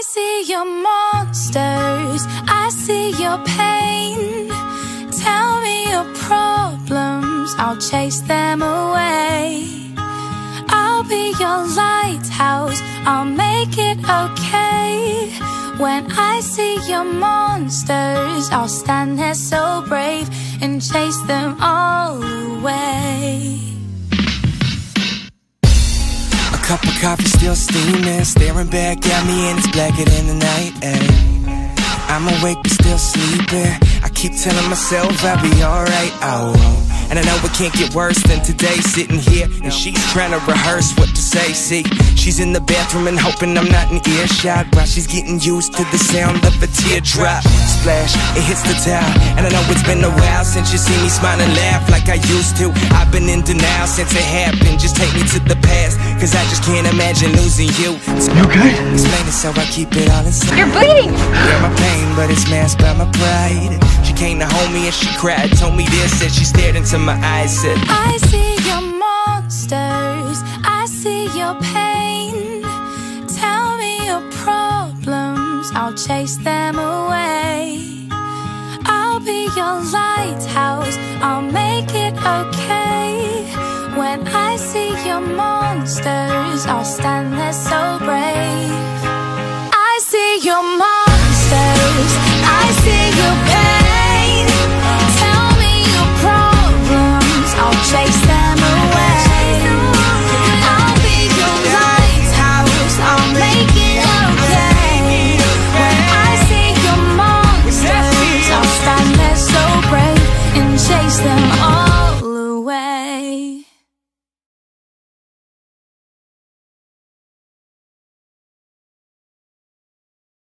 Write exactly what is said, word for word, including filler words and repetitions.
see your monsters, I see your pain. Tell me your problems, I'll chase them away. I'll be your lighthouse, I'll make it okay. When I see your monsters, I'll stand there so brave and chase them all away. A cup of coffee still steaming, staring back at me and it's blacker than the night, ayy. I'm awake but still sleeping, I keep telling myself I'll be alright, oh. And I know it can't get worse than today, sitting here and she's trying to rehearse what to say. See, she's in the bathroom and hoping I'm not in earshot while she's getting used to the sound of a teardrop. Splash, it hits the towel, and I know it's been a while since you see me smile and laugh like I used to. I've been in denial since it happened, just take me to the past, cause I just can't imagine losing you. So you okay? Explain it so I keep it all inside. You're bleeding! Yeah, my pain, but it's masked by my pride. She came to hold me and she cried, told me this, and she stared into my eyes, said, I see your monsters, I see your pain. Tell me your problems, I'll chase them away. I'll be your lighthouse, I'll make it okay. When I see your monsters, I'll stand there so brave.